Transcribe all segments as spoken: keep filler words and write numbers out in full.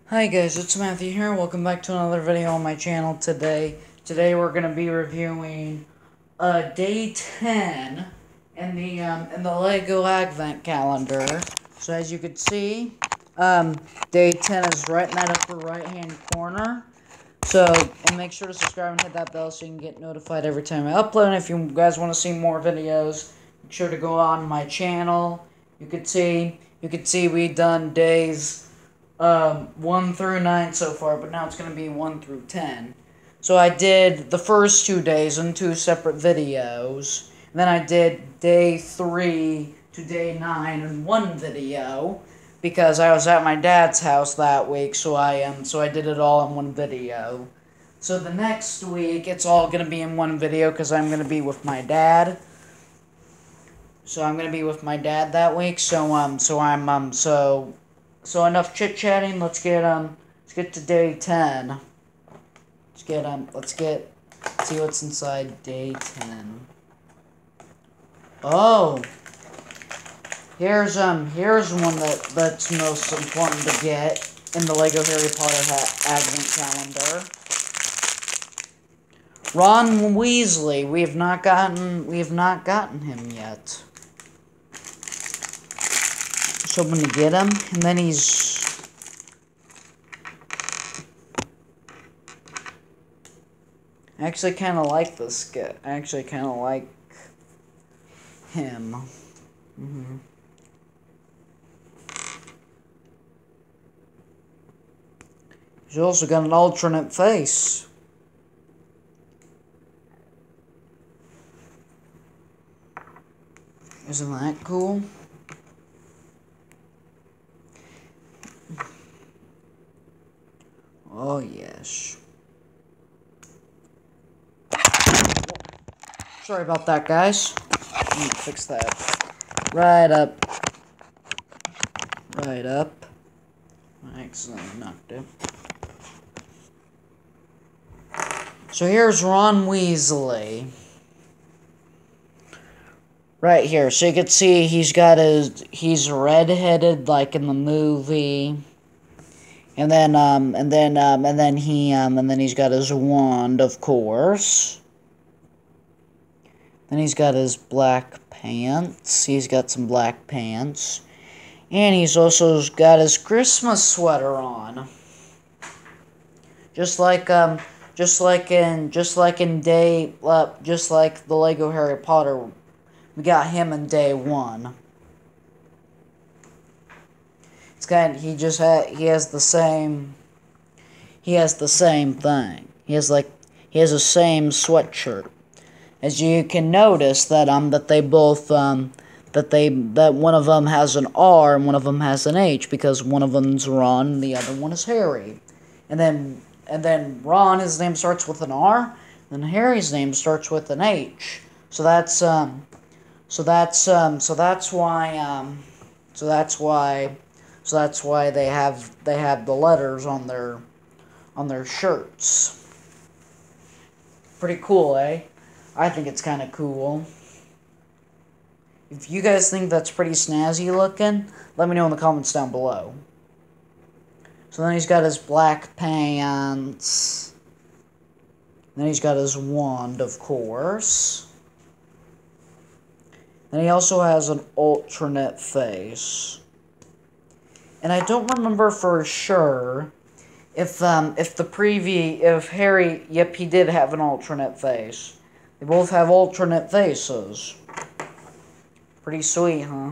Hi guys, it's Matthew here. Welcome back to another video on my channel today. Today we're gonna be reviewing uh day ten in the um in the Lego Advent calendar. So as you can see, um day ten is right in that upper right hand corner. So and make sure to subscribe and hit that bell so you can get notified every time I upload. And if you guys want to see more videos, make sure to go on my channel. You could see you could see we done days um, one through nine so far, but now it's going to be one through ten. So I did the first two days in two separate videos. And then I did day three to day nine in one video because I was at my dad's house that week, so I um, so I did it all in one video. So the next week, it's all going to be in one video because I'm going to be with my dad. So I'm going to be with my dad that week, so um, so I'm um, so So enough chit chatting. Let's get um. Let's get to day ten. Let's get um. Let's get. See what's inside day ten. Oh. Here's um. Here's one that that's most important to get in the Lego Harry Potter ha Advent calendar. Ron Weasley. We have not gotten. We have not gotten him yet. Hoping to get him, and then he's I actually kind of like this guy. I actually kind of like him. Mm-hmm. He's also got an alternate face. Isn't that cool? Oh, yes. Sorry about that, guys. Let me fix that. Right up. Right up. I accidentally knocked it. So here's Ron Weasley. Right here. So you can see he's got his... He's red-headed like in the movie. And then, um, and then, um, and then he, um, and then he's got his wand, of course. Then he's got his black pants. He's got some black pants. And he's also got his Christmas sweater on. Just like, um, just like in, just like in day, uh, just like the Lego Harry Potter, we got him in day one. It's kind of, he just had, he has the same, he has the same thing. He has like, he has the same sweatshirt. As you can notice that, um, that they both, um, that they, that one of them has an R and one of them has an H because one of them's Ron and the other one is Harry. And then, and then Ron, his name starts with an R, and Harry's name starts with an H. So that's, um, so that's, um, so that's why, um, so that's why, So that's why they have they have the letters on their on their shirts. Pretty cool, eh? I think it's kind of cool. If you guys think that's pretty snazzy looking, let me know in the comments down below. So then he's got his black pants. Then he's got his wand, of course. Then he also has an alternate face. And I don't remember for sure if um if the preview if Harry yep he did have an alternate face. They both have alternate faces. Pretty sweet, huh?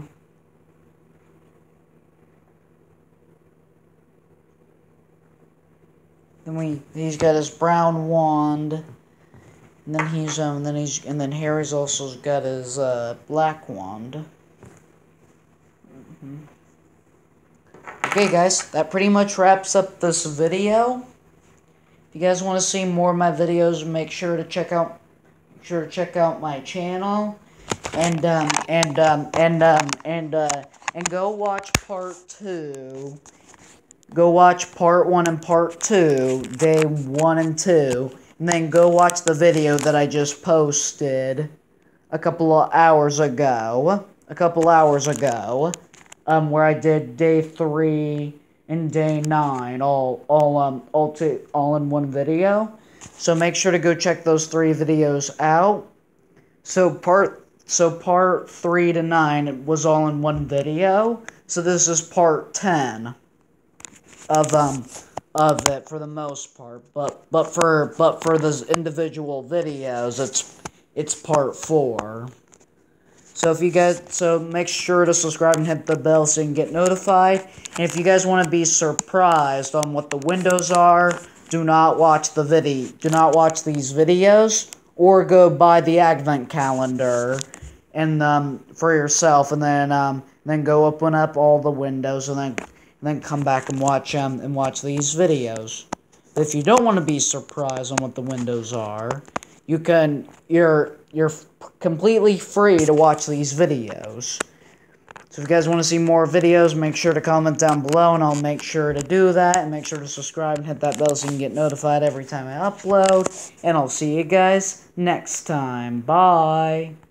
Then we he's got his brown wand, and then he's um then he's and then Harry's also got his uh black wand. Mm-hmm. Okay, guys, that pretty much wraps up this video. If you guys want to see more of my videos, make sure to check out, make sure to check out my channel, and um, and um, and um, and uh, and go watch part two. Go watch part one and part two, day one and two, and then go watch the video that I just posted a couple of hours ago. A couple hours ago. Um, where I did day three and day nine, all all um all to all in one video. So make sure to go check those three videos out. So part so part three to nine was all in one video. So this is part ten of um of it for the most part. But but for but for those individual videos, it's it's part four. So if you guys, so make sure to subscribe and hit the bell so you can get notified. And if you guys want to be surprised on what the windows are, do not watch the video. Do not watch these videos, or go buy the advent calendar and um for yourself, and then um then go open up all the windows, and then and then come back and watch um and watch these videos. If you don't want to be surprised on what the windows are, you can you're you're completely free to watch these videos. So if you guys want to see more videos, make sure to comment down below, and I'll make sure to do that. And make sure to subscribe and hit that bell so you can get notified every time I upload. And I'll see you guys next time. Bye.